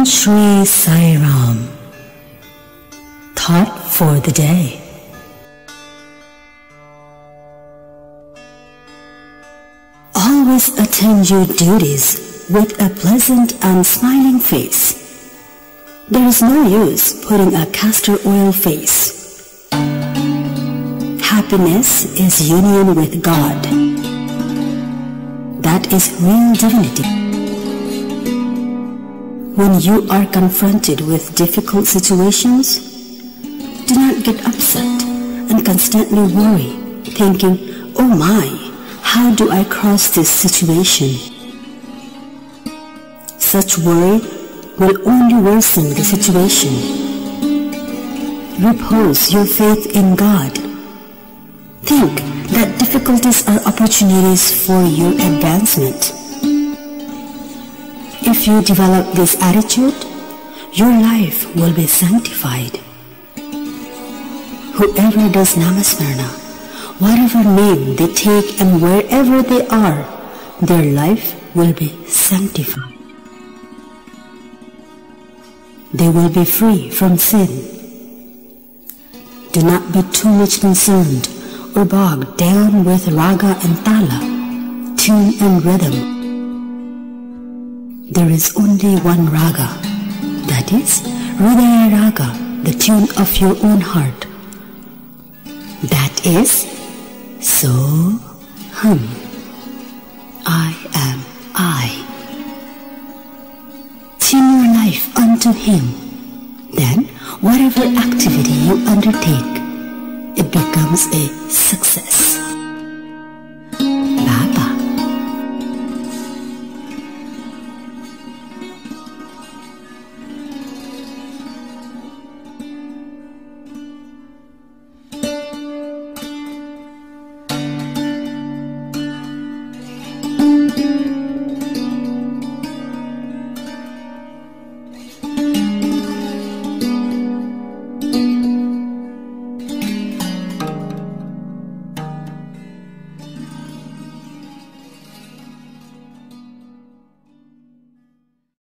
Shri Sai Ram. Thought for the day. Always attend your duties with a pleasant and smiling face. There is no use putting a castor oil face. Happiness is union with God. That is real divinity. When you are confronted with difficult situations, do not get upset and constantly worry, thinking, "Oh my, how do I cross this situation?" Such worry will only worsen the situation. Repose your faith in God. Think that difficulties are opportunities for your advancement. If you develop this attitude, your life will be sanctified. Whoever does Namasmarana, whatever name they take and wherever they are, their life will be sanctified. They will be free from sin. Do not be too much concerned or bogged down with raga and tala, tune and rhythm. There is only one raga, that is Hridaya Raga, the tune of your own heart. That is So Hum. I am I. Tune your life unto Him. Then whatever activity you undertake, it becomes a success.